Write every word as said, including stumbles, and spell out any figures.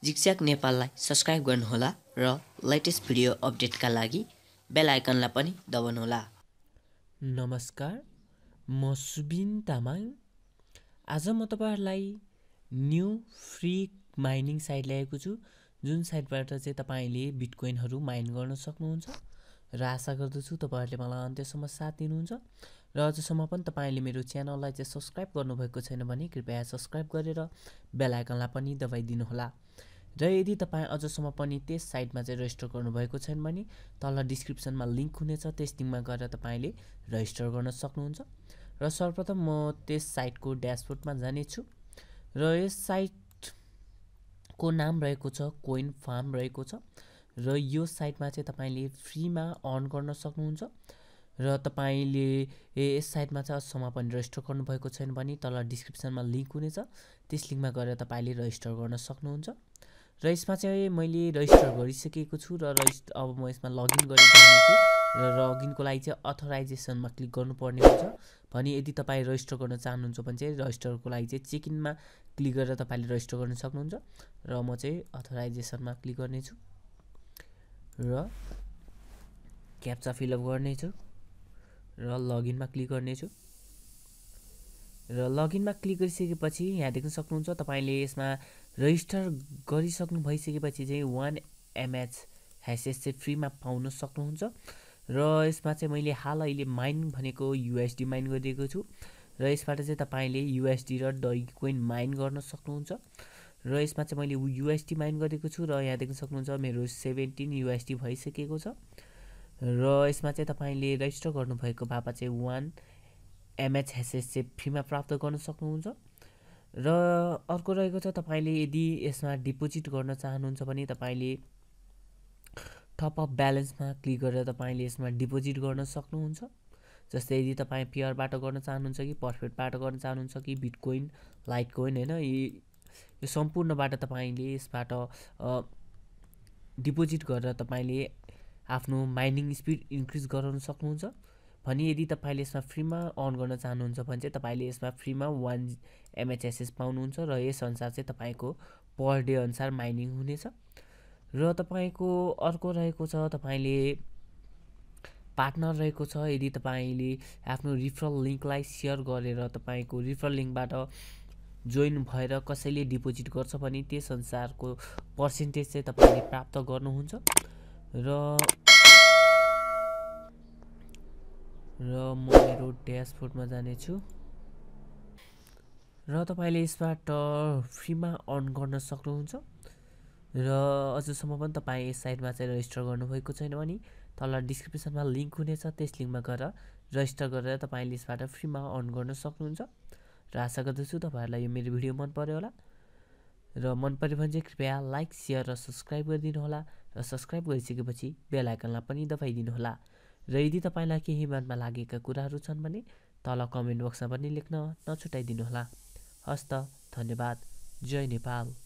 जिक्ज्याक नेपाललाई सब्स्क्राइब गर्नुहोला र लेटेस्ट भिडियो अपडेटका लागि बेल आइकनलाई पनि दबाउनुहोला। नमस्कार, म सुबिन तामाङ। आज म तपाईहरुलाई न्यू फ्री माइनिङ साइट ल्याएको छु, जुन साइटबाट चाहिँ तपाईले बिटकोइनहरु माइन गर्न सक्नुहुन्छ र आशा गर्दछु तपाईहरुले मलाई अन्त्यसम्म साथ दिनुहुन्छ। र अझसम्म पनि तपाईले मेरो च्यानललाई चाहिँ सब्स्क्राइब गर्नुभएको छैन भने कृपया सब्स्क्राइब गरेर बेल आइकनलाई पनि दबाइदिनु होला। र यदि तपाई अझसम्म पनि त्यस साइटमा चाहिँ रजिस्टर गर्नुभएको छैन भने तल डिस्क्रिप्सनमा लिंक हुनेछ, त्यस लिंकमा गएर तपाईले रजिस्टर गर्न सक्नुहुन्छ। र सर्वप्रथम म त्यस साइटको ड्याशबोर्डमा जाने छु र यस साइटको नाम रहेको छ कोइन फार्म रहेको छ र यो साइटमा चाहिँ तपाईले फ्रीमा अर्न गर्न सक्नुहुन्छ। र तपाईले यस साइटमा चाहिँ अझसम्म पनि रजिस्टर गर्नुभएको छैन भने तल डिस्क्रिप्सनमा लिंक हुनेछ, त्यस लिंकमा गएर तपाईले रजिस्टर गर्न सक्नुहुन्छ। र यसमा चाहिँ मैले रजिस्टर गरिसकेको छु र रजिस्टर अब म यसमा लगइन गरिरहने छु र लगइनको लागि चाहिँ अथराइजेसनमा क्लिक गर्नुपर्ने हुन्छ। भने यदि तपाई रजिस्टर गर्न चाहनुहुन्छ भने चाहिँ रजिस्टरको लागि चाहिँ चेक इनमा क्लिक गरेर तपाईले रजिस्टर गर्न सक्नुहुन्छ। र म चाहिँ अथराइजेसनमा क्लिक गर्ने छु र क्याप्चा फिलअप गर्ने छु र लगइनमा क्लिक गर्ने छु। र लगइनमा क्लिक गरिसकेपछि यहाँ देख्न सक्नुहुन्छ तपाईले यसमा रजिस्टर गरिसक्नु भइसकेपछि चाहिँ वन एमएच ह्यासेस चाहिँ फ्रीमा पाउन सक्नुहुन्छ। र यसमा चाहिँ मैले हाल अहिले माइन भनेको यूएसडी माइन गरिदिएको छु र यसबाट चाहिँ तपाईले यूएसडी र डोgecoin माइन गर्न सक्नुहुन्छ। र यसमा चाहिँ मैले यूएसडी माइन गरेको छु र यहाँ देख्न सक्नुहुन्छ मेरो सेभेन्टीन यूएसडी भइसकेको छ। र यसमा चाहिँ तपाईले रजिस्टर गर्नुभएको भए चाहिँ वन एमएच ह्यासेस चाहिँ फ्रीमा प्राप्त गर्न सक्नुहुन्छ। र अर्को रहेको छ तपाईले यदि यसमा डिपोजिट गर्न चाहनुहुन्छ भने तपाईले टप अप ब्यालेन्समा क्लिक गरेर तपाईले यसमा डिपोजिट गर्न सक्नुहुन्छ। जस्तै यदि तपाई पेयरबाट गर्न चाहनुहुन्छ कि पर्फेक्टबाट गर्न चाहनुहुन्छ कि बिटकोइन लाइटकोइन हैन, यो सम्पूर्णबाट तपाईले यसबाट डिपोजिट गरेर तपाईले आफ्नो माइनिङ स्पिड इन्क्रिज गराउन सक्नुहुन्छ। भने यदि तपाईले यसमा फ्रीमा अर्न गर्न चाहनुहुन्छ भने चाहिँ तपाईले यसमा फ्रीमा वन एमएचएसएस पाउनुहुन्छ र यस अनुसार चाहिँ तपाईको पर डे अनुसार माइनिङ हुनेछ। र तपाईको अर्को रहेको छ तपाईले पार्टनर रहेको छ, यदि तपाईले आफ्नो रिफरल लिंकलाई शेयर गरेर तपाईको रिफरल लिंकबाट जोइन भएर कसैले डिपोजिट गर्छ भने त्यस अनुसारको पर्सेन्टेज चाहिँ तपाईले प्राप्त गर्नुहुन्छ। र र म मेरो ड्याशबोर्डमा जाने छु र तपाईले यसबाट फ्रीमा अर्न गर्न सक्नुहुन्छ। र अझसम्म पनि तपाई यस साइटमा चाहिँ रजिस्टर गर्नुभएको छैन भने तल डिस्क्रिप्सनमा लिंक हुनेछ, त्यस लिंकमा गएर रजिस्टर गरेर तपाईले यसबाट फ्रीमा अर्न गर्न सक्नुहुन्छ। र आशा गर्दछु तपाईहरुलाई यो मेरो भिडियो मन पर्यो होला र मन पर्यो भने चाहिँ कृपया लाइक शेयर र सब्स्क्राइब गरिदिनु होला र सब्स्क्राइब गरिसकेपछि बेल आइकनलाई पनि दबाइदिनु होला। र यदि तपाईलाई केही मनमा लागेका कुराहरू छन् भने तल कमेन्ट बक्समा पनि लेख्न नछुटाइदिनु होला। हस्त, धन्यवाद। जय नेपाल।